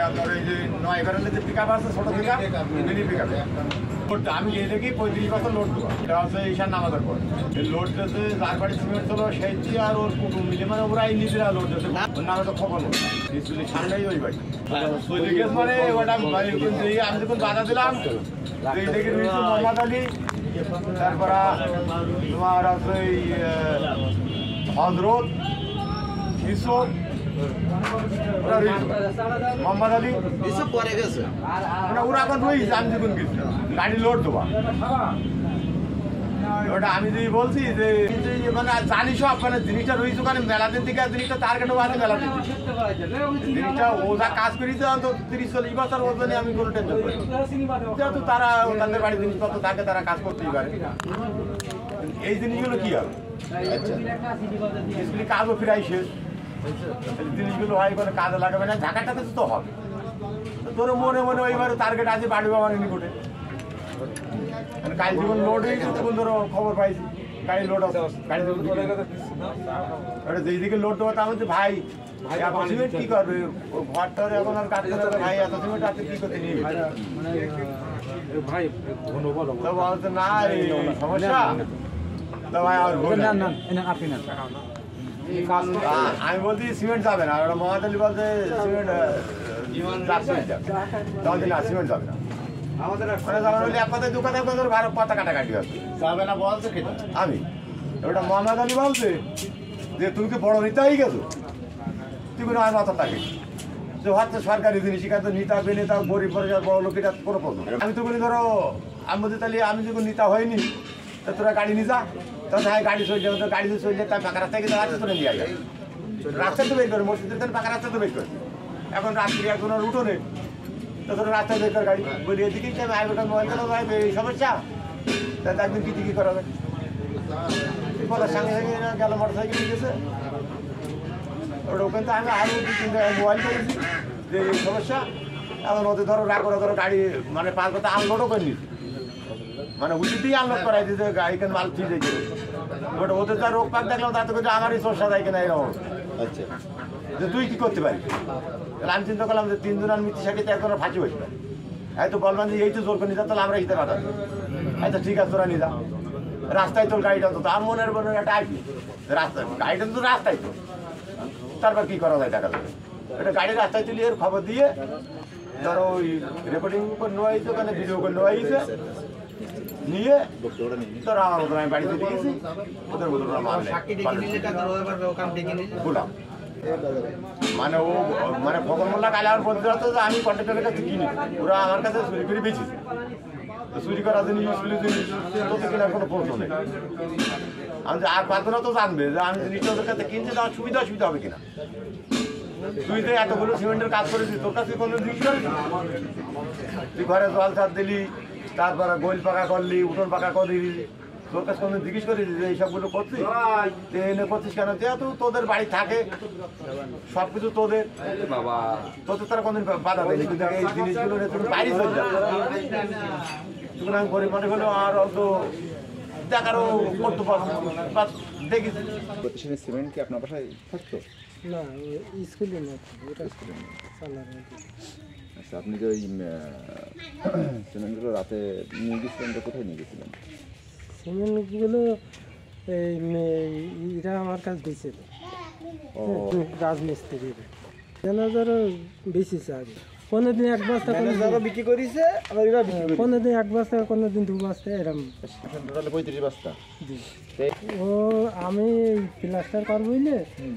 ধরো এই যে 9 ঘরের যে পিকআপ আছে ছোট পিকআপ মিনি পিকআপ আমি এই দেখি 35 বছর লোড দেবো এটা হচ্ছে ঈশান নামাজের পর লোড দিতে যার বাড়ি সিমেন্ট ছিল সেই আর ওর কুটুম মিলে মানে ওরাই নিজেরা লোড দিতে ওর নামে তো খবর নেই স্কুলের সামনেই ওই বাড়ি মানে ওটা আমি যখন বাধা দিলাম এই দেখি মোহাম্মদ আলী তারপর তোমার আছে এই হজরত ইসব মোহাম্মদ আলী এসব পরে গেছে ওরা এখন রয়েছে আমি যখন গেছি গাড়ি লোড দেওয়া ওটা আমি যদি বলছি যে মানে জানি সব মানে জিনিসটা রয়েছে ওখানে মেলা দিন থেকে জিনিসটা টার্গেটও আছে মেলা দিন জিনিসটা ও যা কাজ করেছে অন্তত 30-40 বছর ওর জন্য আমি কোনো টেনশন করি যেহেতু তারা তাদের বাড়ির জিনিসপত্র থাকে তারা কাজ করতেই পারে এই জিনিসগুলো কি হবে স্কুলে কাজও ফিরাই শেষ জিনিসগুলো হয় কোনো কাজে লাগাবে না ঢাকাটাতে তো হবে তোর মনে মনে ওইবারে টার্গেট আছে বাড়ি বাবার নিকটে কাল যখন লোড হয়েছে তখন ধরো খবর পাইছি গাড়ি লোড আছে গাড়ি যেদিকে লোড দেবো তা বলছে ভাই এত সিমেন্ট কি করবে ঘরটা এখন আর কাজ করতে ভাই এত সিমেন্ট আছে কি করতে নিয়ে ভাই বলছে না এই সমস্যা তো ভাই আর আমি বলছি সিমেন্ট যাবে না ওরা মোহাম্মদ আলী বলছে সিমেন্ট না সিমেন্ট যাবে না দোকানে পাতা কাটাকাটি আছে যাবে না বলছে আমি ওটা মোহাম্মদ আলী বলছে যে তুমি তো বড় নেতা হয়ে গেছো তুই কোনো আর মাথা থাকে যে হচ্ছে সরকারি জিনিস এখানে তো নেতা বেনেতা গরিব পরিবার বড় লোক এটা কোনো প্রশ্ন আমি তো বলি ধরো আমি বলছি তাহলে আমি যখন নেতা হয়নি তা তোরা গাড়ি নিয়ে যা তখন হ্যাঁ গাড়ি চলে যাবে তো গাড়ি চলে যায় তার ফাঁকা রাস্তায় কিন্তু রাস্তা তুলে নিয়ে যায় রাস্তা তো বের করে মসজিদের ফাঁকা রাস্তা তো বের করে এখন রাত্রি এখন আর উঠোনে তো তোর রাস্তায় বের করে গাড়ি বলি এদিকেই আমি আইবোটা মোবাইল কেন ভাই এই সমস্যা তাহলে একদিন কি কি করাবে বলার সঙ্গে সঙ্গে গেল মোটর সাইকেল নিয়ে গেছে ওটা ওখান থেকে আমি আরও 2-3 জায়গায় মোবাইল করেছি যে এই সমস্যা এখন ওদের ধরো রাগ করে ধরো গাড়ি মানে 5 কথা আনলোডও করে নিয়েছি মানে উচিতই আনলোড করাই দিয়েছে গাড়ি কেন মাল ফিরে গেছে ওটা ওদের যা রোগ পাক দেখলাম তাতে করে আমারই সমস্যা দেয় কিনা এরকম আচ্ছা যে তুই কি করতে পারিস আমি চিন্তা করলাম যে 3 জন আর মিথ্যে সাথে একজনের ফাঁসি হয়েছে হয়তো বলবেন যে এই তো জোর করে নিয়ে যা তাহলে আমরা হিতে পাঠাবো আচ্ছা ঠিক আছে তোরা নিয়ে যা রাস্তায় তোর গাড়িটা তো তার মনের একটা আইপি রাস্তা গাড়িটা তো রাস্তায় তো তারপর কি করা যায় দেখা যাবে এটা গাড়ি রাস্তায় তুলি এর খবর দিয়ে ধরো ওই রেকর্ডিং করে নেওয়া হয়েছে ওখানে ভিডিও করে নেওয়া হয়েছে নিয়ে তোরা আমার মতন আমি বাড়িতে দিয়েছি ওদের মতন বললাম মানে ও মানে ফকর মোল্লা কালে আমার বলতে হতো যে আমি কন্ট্রাক্টরের কাছে কিনি ওরা আমার কাছে চুরি করে বেঁচেছে চুরি করার জন্য ইউজফুলি জিনিস তোদের কেনার কোনো প্রশ্ন নেই আমি যে আর পাঁচজনা তো জানবে যে আমি জিনিসটা ওদের কাছে কিনছি আমার সুবিধা অসুবিধা হবে কিনা তুই তো এতগুলো সিমেন্টের কাজ করেছিস তোর কাছে কোনো জিনিস করেছিস তুই ঘরে জল ছাদ দিলি তারপরে গোল পাকা করলি উঠোন পাকা করলি তোর কাছে কোনো জিজ্ঞেস করিস যে এইসবগুলো করছিস এনে করছিস কেন যেহেতু তোদের বাড়ি থাকে সব কিছু তোদের বাবা তোদের তারা কোনদিন বাধা দেয়নি কিন্তু এই জিনিসগুলো তুমি বাইরে চলে যাবে তখন আমি গরিব মানুষ হলেও আর অত দেখারও করতে পারবো দেখি সিমেন্ট কি আপনার বাসায় থাকতো না স্কুলে না ওটা স্কুলে আচ্ছা আপনি যে ওই সিমেন্টগুলো রাতে নিয়ে গেছিলেন তো কোথায় নিয়ে গেছিলেন সিমেন্টগুলো এরা আমার কাছে দিয়েছিল রাজমিস্ত্রি যেন ধরো বেশিছে আগে কোনোদিন 1 বস্তা বিক্রি করেছে আবার এরা বিক্রি কোনোদিন 1 বস্তা কোনোদিন 2 বস্তা এরকম টোটাল 35 বস্তা জি ও আমি প্লাস্টার করবো বুঝলে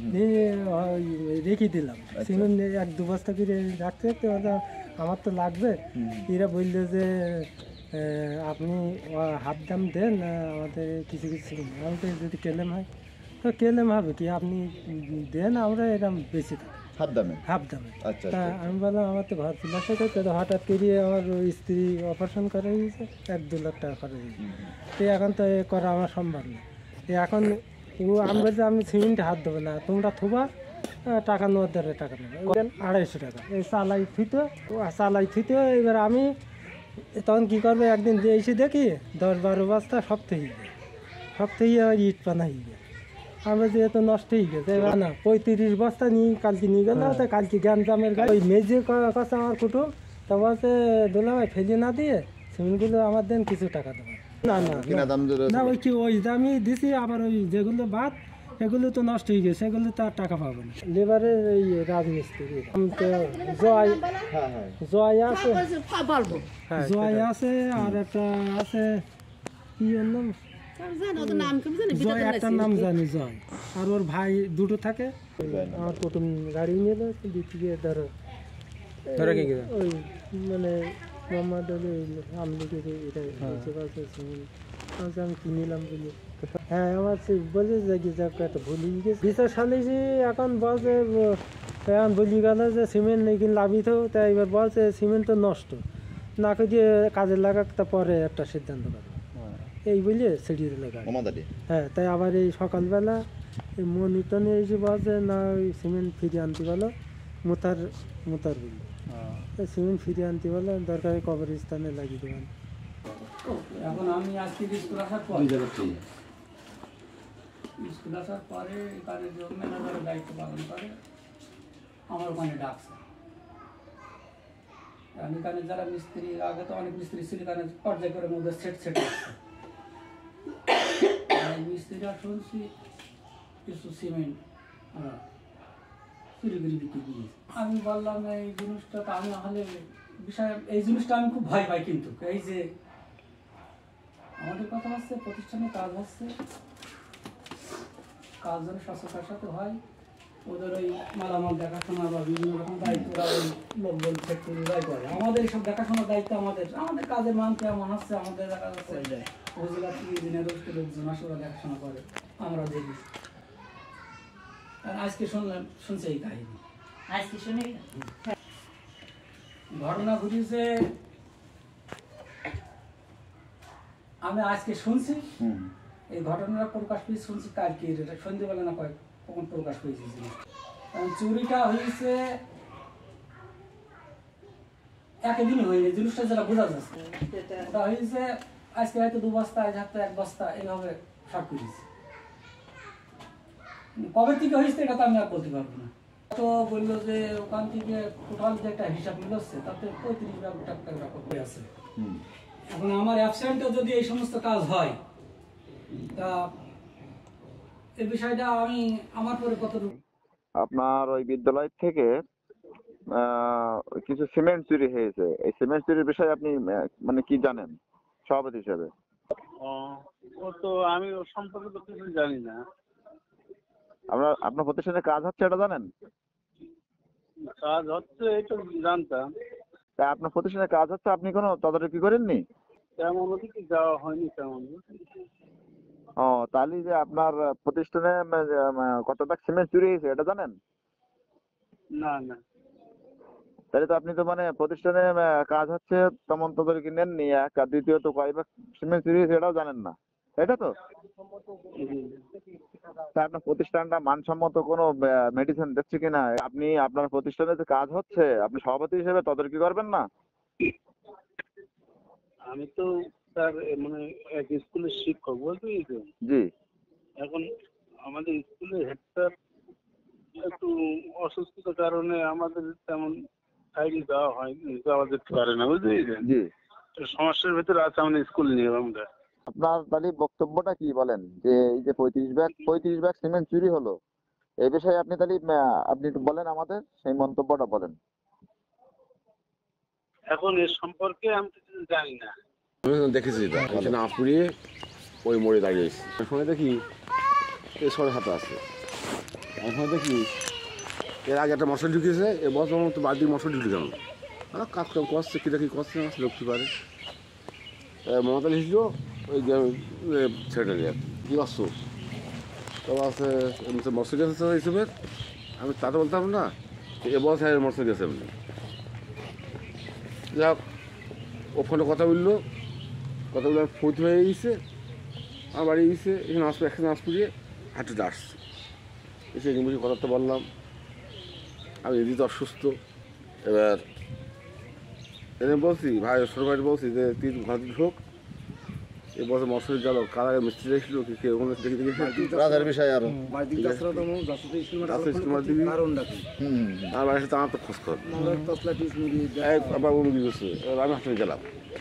রেখে দিলাম সিমেন্ট 1-2 বস্তা করে রাখতে রাখতে আমার তো লাগবে এরা বললো যে আপনি হাফ দাম দেন আমাদের কিছু কিছু আমাদের যদি কেলেম হয় তো কেলেম হবে কি আপনি দেন আমরা এরকম বেশি হাফ দামে আচ্ছা তা আমি বললাম আমার তো ঘর প্লাস্টার করতে তো হঠাৎ করে আমার স্ত্রী অপারেশন করা হয়েছে 1-2 লাখ টাকা খরচ হয়েছে তো এখন তো এ করা আমার সম্ভব না এখন আমি বলছি আমি সিমেন্টে হাত দেবো না তোমরা থুবা টাকা নেওয়ার দ্বারা টাকা নেবে 250 টাকা এই চালাই থুইতে এবার আমি তখন কী করবে একদিন এসে দেখি 10-12 বস্তা সব থেকে আবার ইট পানা হয়ে যায় আমরা যে তো নষ্ট হয়ে গেছে এবার না 35 বস্তা নিয়ে কালকে নিয়ে গেল তা কালকে গ্যাঞ্জামের গাড়ি ওই মেজে কাছে আমার কুটুম তা বলছে দোলাভাই ফেলে না দিয়ে সিমেন্টগুলো আমার দেন কিছু টাকা দেবেন না না কিনা দাম ধরে না ওই কি ওই দামই দিছি আবার ওই যেগুলো বাদ এগুলো তো নষ্ট হয়ে গেছে এগুলো তো আর টাকা পাবো না লেবারের এই রাজমিস্ত্রি জয় হ্যাঁ হ্যাঁ জয় আছে জয় আছে আর একটা আছে কি ওর নাম জয় একটা নাম জানি জয় আর ওর ভাই দুটো থাকে আমার কুটুম গাড়ি নিয়ে দিক থেকে ধরো ওই মানে মোহাম্মদ আলী আমলিগের এটা আমি কিনিলাম বলি হ্যাঁ আমার বলে যে একটা ভুলি গেছে বিচার সালে যে এখন বলছে এখন বলি গেল যে সিমেন্ট নেই কিনে লাভিত তাই এবার বলছে সিমেন্ট তো নষ্ট না দিয়ে কাজে লাগাক তা পরে একটা সিদ্ধান্ত করে এই বলে ছেড়িয়ে দিল গাড়ি হ্যাঁ তাই আবার এই সকালবেলা এই মনিটনে এসে বলছে না ওই সিমেন্ট ফিরিয়ে আনতে বলো মোতার বললো সিমেন্ট ফিরিয়ে আনতে বলো দরকারি কবরস্থানে লাগিয়ে দেবেন। এখন আমি আজকে স্কুল আসার পরে এখানে যে ম্যানেজারের দায়িত্ব পালন করে আমার ওখানে ডাকছে। আমি এখানে যারা মিস্ত্রি আগে তো অনেক মিস্ত্রি ছিল এখানে পর্যায় করে মধ্যে সেট আসছে মিস্ত্রিরা শুনছি কিছু সিমেন্ট চুরি করে বিক্রি দিয়েছে। আমি বললাম এই জিনিসটা তো আমি হলে বিষয় এই জিনিসটা আমি খুব ভয় পাই কিন্তু এই যে আমাদের কথা হচ্ছে প্রতিষ্ঠানে কাজ হচ্ছে কাজ যেন স্বচ্ছতার সাথে হয় ওদের ওই মালামাল দেখাশোনা বা বিভিন্ন রকম দায়িত্বরা ওই লোকজন ফ্যাক্টরিরাই করে আমাদের এইসব দেখাশোনার দায়িত্ব আমাদের কাজের মান কেমন হচ্ছে আমাদের দেখা যাচ্ছে উপজেলা থেকে দিনের লোকজন আসে ওরা দেখাশোনা করে আমরা দেখি। আর আজকে শুনছে এই কাহিনী আজকে শুনে ঘটনা ঘটেছে আমি আজকে শুনছি এই ঘটনাটা প্রকাশ পেয়েছে শুনছি কালকে এটা সন্ধ্যেবেলা না কখন প্রকাশ পেয়েছে চুরিটা হয়েছে একদিনই হয়নি জিনিসটা যারা বোঝা যাচ্ছে ওটা হয়েছে আজকে হয়তো 2 বস্তা আজ হয়তো 1 বস্তা এইভাবে সব করেছে কবে থেকে হয়েছে এটা তো আমি আর বলতে পারবো না। তো বললো যে ওখান থেকে টোটাল যে একটা হিসাব মিলছে তাতে 35 লাখ টাকা করে আছে। এখন আমার অ্যাবসেন্টে যদি এই সমস্ত কাজ হয় তা এই বিষয়টা আমি আমার পরে কতটুকু আপনার ওই বিদ্যালয় থেকে কিছু সিমেন্ট চুরি হয়েছে এই সিমেন্ট চুরির বিষয়ে আপনি মানে কি জানেন সভাপতি হিসেবে? ও তো আমি ওর সম্পর্কে তো কিছু জানি না। আপনার প্রতিষ্ঠানে কাজ হচ্ছে এটা জানেন? কাজ হচ্ছে এটা জানতাম। তা আপনার প্রতিষ্ঠানে কাজ হচ্ছে আপনি কোনো তদারকি করেননি? তেমন ওদিকে যাওয়া হয়নি তেমন। ও তাহলে যে আপনার প্রতিষ্ঠানে কত টাকা সিমেন্ট চুরি হয়েছে এটা জানেন? না না তাহলে তো আপনি তো মানে প্রতিষ্ঠানে কাজ হচ্ছে তেমন তদারকি নেননি এক, আর দ্বিতীয়ত কয় ভাগ সিমেন্ট চুরি হয়েছে এটাও জানেন না, এটা তো? তা আপনার প্রতিষ্ঠানটা মানসম্মত কোনো মেডিসিন দিচ্ছে কিনা আপনি আপনার প্রতিষ্ঠানে যে কাজ হচ্ছে আপনি সভাপতি হিসেবে তদারকি করবেন না? আমি তো স্যার মানে এক স্কুলের শিক্ষক বলতে জি। এখন আমাদের স্কুলের হেড স্যার একটু অসুস্থতার কারণে আমাদের তেমন সাইডে যাওয়া যেতে পারে না বুঝতে পেরেছেন? জি। সমস্যার ভেতরে আছে আমাদের স্কুল নিয়ে আমরা। আপনার তাহলে বক্তব্যটা কি বলেন যে এই যে 35 ব্যাগ সিমেন্ট চুরি হলো এই বিষয়ে আপনি তাহলে আপনি একটু বলেন আমাদের সেই মন্তব্যটা বলেন। এখন এর সম্পর্কে আমি কিছু জানি না। দেখেছি এটা না পুড়িয়ে ওই মোড়ে দাঁড়িয়েছি সময় দেখি এই সরে হাতে আছে সময় দেখি এর আগে একটা মশলা ঢুকিয়েছে এ বছর তো বাড়ির মশলা ঢুকে গেল কাজ কাম করছে কিটা কি করছে না লক্ষ্মী পারে মমতা লিখল ওই ছেলেটা নিয়ে কী করছো তো আছে মশলা গেছে হিসেবে আমি তাতে বলতাম না এ বছর মশলা গেছে এমনি যাক ও ফোনে কথা বললো ফুট হয়ে গেছে আমার বাড়ি গেছে এখানে আসবো একসাথে আস পুড়িয়ে হাঁটুতে আসছে এসে বুঝি কথা তো বললাম আমি এদিকে অসুস্থ এবার এনে বলছি ভাই ছোটো ভাই বলছি যে তুই ঘর ঢোক এই বছর মশারি গেল কার আগে মিস্ত্রি এসেছিল কি কে ওখানে দেখে দেখে কাজের বিষয় আরো আর বাড়ির সাথে আমার তো খোঁজ কর আবার মুরগি গেছে এবার আমি হাসপাতালে গেলাম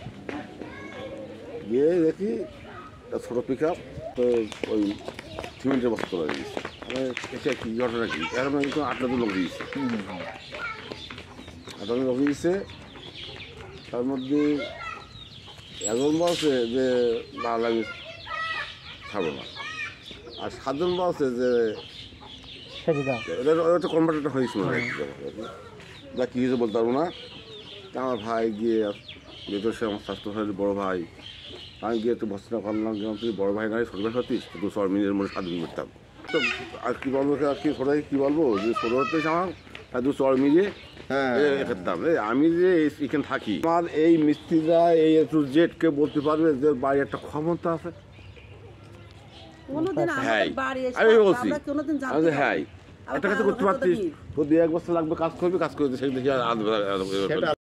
গিয়ে দেখি একটা ছোটো পিক আপ তো ওই সিমেন্টের বস্তা তোলা দিয়েছে এসে কি ঘটনা কি এখন কিন্তু 8 লোক দিয়েছে 8 লোক দিয়েছে তার মধ্যে একজন বলছে যে না লাগে খাবো না আর 7 জন বলছে যে ওটা কনভার্টারটা হয়েছিল যা কী হয়েছে বলতে পারবো না তা আমার ভাই গিয়ে যেহেতু সে আমার স্বাস্থ্য বড়ো ভাই আমি গিয়ে একটু বস্তা করলাম যে তুই বড়ো ভাই নয় ছোটো ভাই হতিস তো 2 মিনিটের মধ্যে 7 দিন করতাম তো আর কী বলবো আর কি ছোটো কী বলবো যে ছোটো হতিস আমার 2 মিনিটে খেতাম আমি যে এখানে থাকি আমার এই মিস্ত্রিরা এই একটু জেটকে বলতে পারবে যে বাড়ি একটা ক্ষমতা আছে হ্যাঁ আমি বলছি হ্যাঁ একটা কাছে করতে পারতিস তো 2-1 বছর লাগবে কাজ করবি কাজ করতে সেই দেখি আর